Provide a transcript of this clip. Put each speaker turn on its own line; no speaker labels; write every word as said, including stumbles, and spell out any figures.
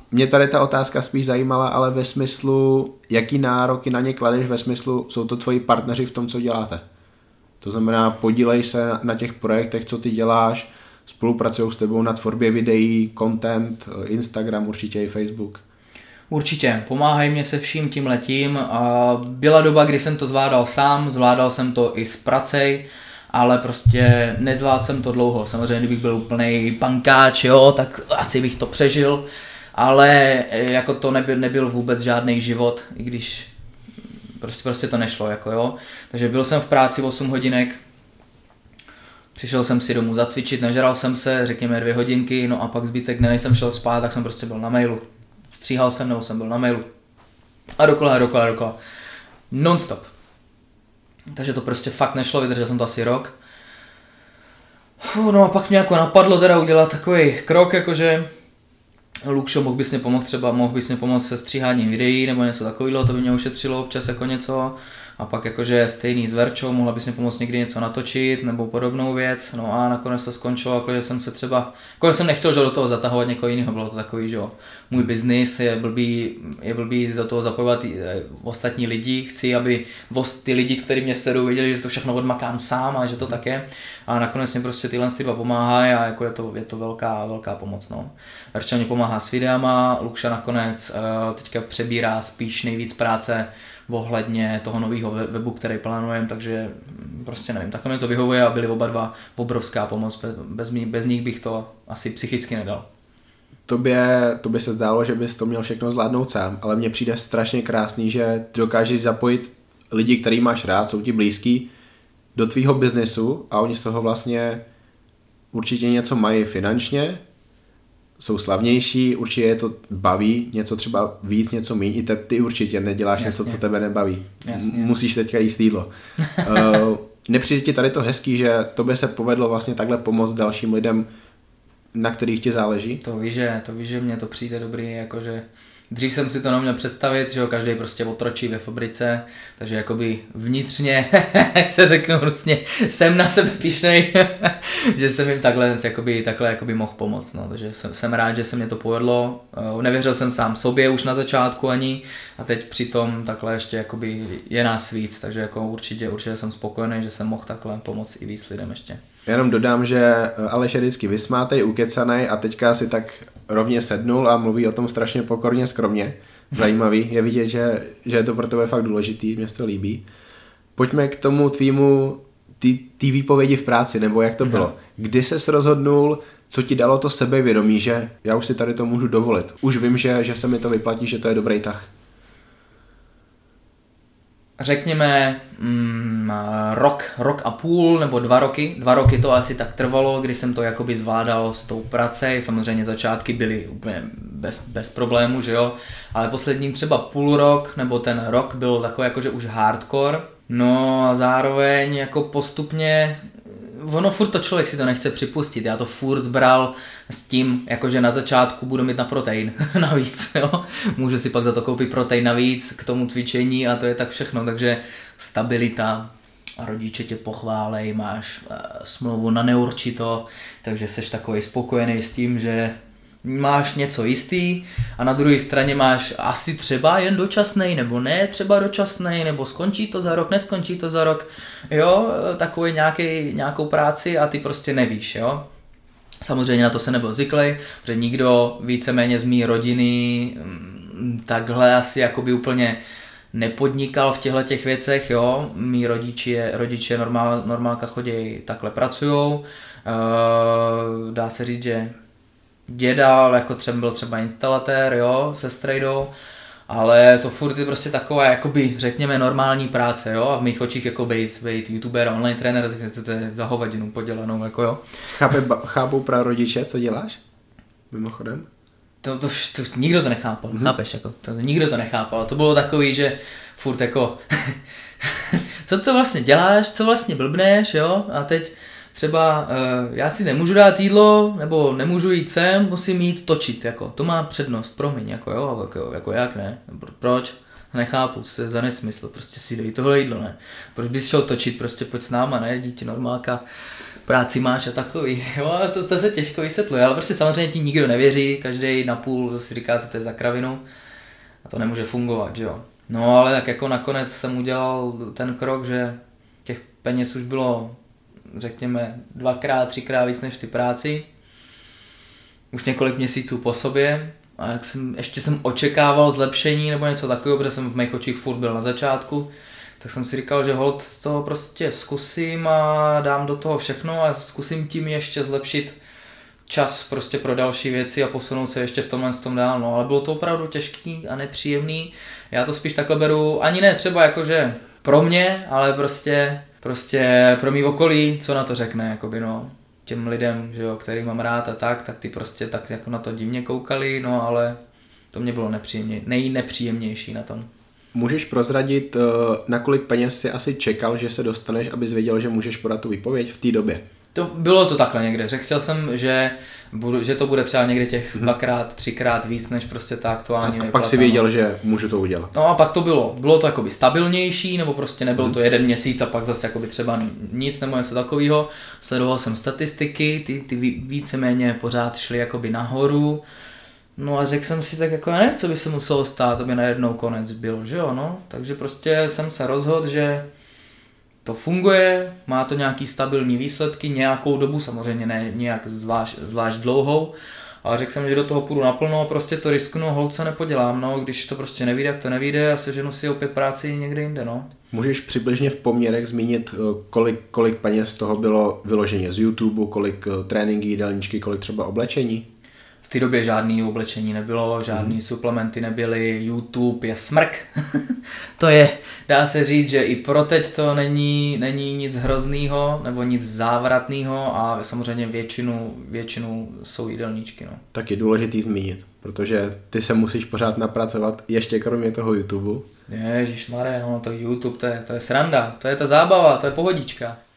mě tady ta otázka spíš zajímala, ale ve smyslu, jaký nároky na ně kladeš, ve smyslu, jsou to tvoji partneři v tom, co děláte. To znamená, podílej se na těch projektech, co ty děláš, spolupracují s tebou na tvorbě videí, content, Instagram, určitě i Facebook.
Určitě, pomáhají mě se vším tím letím. Byla doba, kdy jsem to zvládal sám, zvládal jsem to i s pracej, ale prostě nezvládl jsem to dlouho. Samozřejmě, kdybych byl úplnej pankáč, jo, tak asi bych to přežil, ale jako to nebyl, nebyl vůbec žádný život, i když prostě, prostě to nešlo, jako jo. Takže byl jsem v práci osm hodinek, přišel jsem si domů zacvičit, nažral jsem se, řekněme dvě hodinky, no a pak zbytek dne, než jsem šel spát, tak jsem prostě byl na mailu. Stříhal jsem, nebo jsem byl na mailu. A dokola, a dokola, a dokola. Non-stop. Takže to prostě fakt nešlo, vydržel jsem to asi rok. No a pak mě jako napadlo teda udělat takový krok, jakože Lukšo, mohl bys mě pomoct třeba, mohl bys mě pomoct se stříháním videí nebo něco takového, to by mě ušetřilo občas jako něco. A pak jakože stejný s Verčou, mohla bys mě pomoct někdy něco natočit nebo podobnou věc. No a nakonec to skončilo, jako že jsem se třeba, jako jsem nechtěl že do toho zatahovat někoho jiného, bylo to takový, že jo, můj biznis je blbý, je blbý do toho zapojovat ostatní lidi, chci, aby ty lidi, kteří mě sledují, věděli, že to všechno odmakám sám a že to tak je. A nakonec mě prostě tyhle ty dva pomáhají a jako je to, je to velká, velká pomoc, no. Verča mě pomáhá s videama, Lukša nakonec teďka přebírá spíš nejvíc práce ohledně toho nového webu, který plánujeme, takže prostě nevím, takhle mě to vyhovuje a byli oba dva obrovská pomoc, bez, bez nich bych to asi psychicky nedal.
Tobě, tobě se zdálo, že bys to měl všechno zvládnout sám, ale mně přijde strašně krásný, že dokážeš zapojit lidi, který máš rád, jsou ti blízký, do tvýho biznesu a oni z toho vlastně určitě něco mají finančně, jsou slavnější, určitě je to baví, něco třeba víc, něco míň, i te, ty určitě neděláš Jasně. něco, co tebe nebaví. Jasně. Musíš teďka jíst jídlo. uh, nepřijde ti tady to hezký, že tobě se povedlo vlastně takhle pomoct dalším lidem, na kterých ti záleží?
To víš, že, to víš, že mně to přijde dobrý, jakože dřív jsem si to neměl představit, že jo, každý prostě otročí ve fabrice, takže jakoby vnitřně, se řeknu hrozně, jsem na sebe pyšnej, že jsem jim takhle, jakoby, takhle jakoby mohl pomoct, no, takže jsem, jsem rád, že se mě to povedlo, nevěřil jsem sám sobě už na začátku ani a teď přitom takhle ještě jakoby je nás víc, takže jako určitě, určitě jsem spokojený, že jsem mohl takhle pomoct i víc lidem ještě.
Já jenom dodám, že Aleš je vždycky vysmátej, ukecanej a teďka si tak rovně sednul a mluví o tom strašně pokorně, skromně. Zajímavý, je vidět, že, že je to pro tebe fakt důležitý, mě se to líbí. Pojďme k tomu tvýmu, ty, ty výpovědi v práci, nebo jak to bylo. Kdy ses rozhodnul, co ti dalo to sebevědomí, že já už si tady to můžu dovolit. Už vím, že, že se mi to vyplatí, že to je dobrý tah.
Řekněme mm, rok, rok a půl nebo dva roky. Dva roky to asi tak trvalo, kdy jsem to jakoby zvládal s tou prací. Samozřejmě začátky byly úplně bez, bez problému, že jo. Ale poslední třeba půl rok nebo ten rok byl takový jakože už hardcore. No a zároveň jako postupně, ono furt to člověk si to nechce připustit. Já to furt bral s tím, jakože na začátku budu mít na protein navíc, jo. Můžu si pak za to koupit protein navíc k tomu cvičení a to je tak všechno, takže stabilita, rodiče tě pochválej, máš uh, smlouvu na neurčito, takže seš takový spokojený s tím, že máš něco jistý a na druhé straně máš asi třeba jen dočasnej, nebo ne třeba dočasnej, nebo skončí to za rok, neskončí to za rok, jo, takový nějaký, nějakou práci a ty prostě nevíš, jo. Samozřejmě na to se nebyl zvyklý, protože nikdo víceméně z mý rodiny takhle asi jakoby úplně nepodnikal v těchto těch věcech, jo. Mí rodiče, rodiče normál, normálka chodí, takhle pracujou, e, dá se říct, že děda jako třeba byl třeba instalatér, jo, se strejdou, ale to furt je prostě taková, jakoby, řekněme, normální práce, jo, a v mých očích jako bejt, bejt youtuber a online trenér, to je za hovadinu podělanou, jako jo.
Chápe, chápou prarodiče, co děláš? Mimochodem?
To, to, to, to nikdo to nechápal, mm-hmm. chápeš, jako, to, nikdo to nechápal, to bylo takový, že furt jako, co to vlastně děláš, co vlastně blbneš, jo, a teď třeba uh, já si nemůžu dát jídlo, nebo nemůžu jít sem, musím jít točit, jako, to má přednost, promiň, jako jo, jako, jako jak ne, proč, nechápu, co to je za nesmysl, prostě si dej tohle jídlo, ne, proč bys šel točit, prostě pojď s náma, ne, dítě normálka, práci máš a takový, jo, to, to se těžko vysvětluje, ale prostě samozřejmě ti nikdo nevěří, každý napůl si říká, co to je za kravinu a to nemůže fungovat, že jo. No ale tak jako nakonec jsem udělal ten krok, že těch peněz už bylo, řekněme, dvakrát, třikrát víc než ty práci, už několik měsíců po sobě a jak jsem, ještě jsem očekával zlepšení nebo něco takového, protože jsem v mých očích furt byl na začátku, tak jsem si říkal, že hold to prostě zkusím a dám do toho všechno a zkusím tím ještě zlepšit čas prostě pro další věci a posunout se ještě v tomhle tom dál, no ale bylo to opravdu těžký a nepříjemný, já to spíš takhle beru, ani ne třeba jakože pro mě, ale prostě, prostě pro mý okolí, co na to řekne, jakoby no, těm lidem, že jo, který mám rád a tak, tak ty prostě tak jako na to divně koukali, no ale to mě bylo nepříjemně, nejnepříjemnější na tom.
Můžeš prozradit, na kolik peněz si asi čekal, že se dostaneš, abys věděl, že můžeš podat tu výpověď v té době?
To bylo to takhle někde. Řekl jsem, že, budu, že to bude třeba někde těch hmm. dvakrát, třikrát víc, než prostě ta aktuální
a, a pak si věděl, že můžu to udělat.
No a pak to bylo. Bylo to jakoby stabilnější, nebo prostě nebylo hmm. to jeden měsíc a pak zase jakoby třeba nic nebo něco takového. Sledoval jsem statistiky, ty, ty víceméně pořád šly jakoby nahoru. No a řekl jsem si tak jako, ne, co by se muselo stát, aby najednou konec byl, že jo, no. Takže prostě jsem se rozhodl, že to funguje, má to nějaký stabilní výsledky, nějakou dobu, samozřejmě ne nějak zvlášť, zvlášť dlouhou, ale řekl jsem, že do toho půjdu naplno, prostě to risknu, holce nepodělám, no, když to prostě nevyjde, jak to nevyjde a seženu si opět práci někde jinde, no.
Můžeš přibližně v poměrech zmínit, kolik, kolik peněz toho bylo vyloženě z YouTube, kolik tréninky, jídelníčky, kolik třeba oblečení?
V té době žádný oblečení nebylo, žádný hmm. suplementy nebyly, YouTube je smrk. To je, dá se říct, že i pro teď to není, není nic hroznýho nebo nic závratného a samozřejmě většinu, většinu jsou jídelníčky. No.
Tak je důležitý zmínit, protože ty se musíš pořád napracovat ještě kromě toho YouTube.
Ježišmarja, no to YouTube, to je, to je sranda, to je ta zábava, to je pohodička.